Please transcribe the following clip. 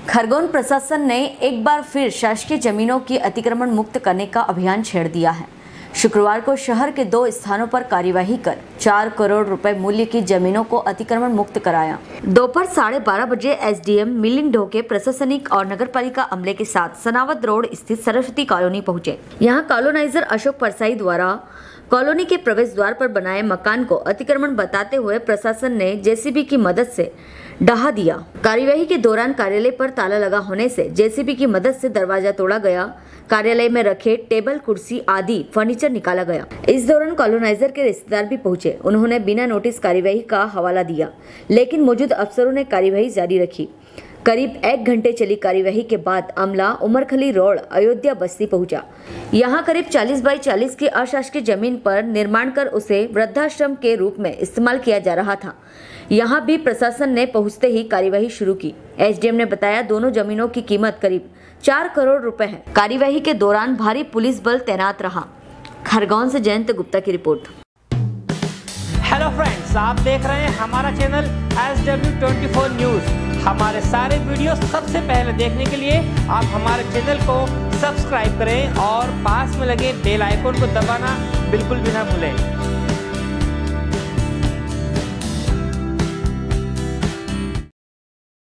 खरगोन प्रशासन ने एक बार फिर शासकीय जमीनों की अतिक्रमण मुक्त करने का अभियान छेड़ दिया है। शुक्रवार को शहर के 2 स्थानों पर कार्यवाही कर 4 करोड़ रुपए मूल्य की जमीनों को अतिक्रमण मुक्त कराया। दोपहर 12:30 बजे एसडीएम मिलिंद ढोके प्रशासनिक और नगरपालिका अमले के साथ सनावद रोड स्थित सरस्वती कॉलोनी पहुंचे। यहां कॉलोनाइजर अशोक परसाई द्वारा कॉलोनी के प्रवेश द्वार पर बनाए मकान को अतिक्रमण बताते हुए प्रशासन ने जेसीबी की मदद से ढहा दिया। कार्यवाही के दौरान कार्यालय पर ताला लगा होने से जेसीबी की मदद से दरवाजा तोड़ा गया। कार्यालय में रखे टेबल, कुर्सी आदि फर्नीचर निकाला गया। इस दौरान कॉलोनाइजर के रिश्तेदार भी पहुंचे। उन्होंने बिना नोटिस कार्यवाही का हवाला दिया, लेकिन मौजूद अफसरों ने कार्यवाही जारी रखी। करीब 1 घंटे चली कार्यवाही के बाद अमला उमरखली रोड अयोध्या बस्ती पहुंचा। यहां करीब 40 बाई 40 की अशासकीय जमीन पर निर्माण कर उसे वृद्धाश्रम के रूप में इस्तेमाल किया जा रहा था। यहां भी प्रशासन ने पहुंचते ही कार्यवाही शुरू की। एसडीएम ने बताया दोनों जमीनों की कीमत करीब 4 करोड़ रुपए है। कार्यवाही के दौरान भारी पुलिस बल तैनात रहा। खरगोन से जयंत गुप्ता की रिपोर्ट। हेलो फ्रेंड्स, आप देख रहे हैं हमारा चैनल SW24 न्यूज। हमारे सारे वीडियो सबसे पहले देखने के लिए आप हमारे चैनल को सब्सक्राइब करें और पास में लगे बेल आइकन को दबाना बिल्कुल भी ना भूलें।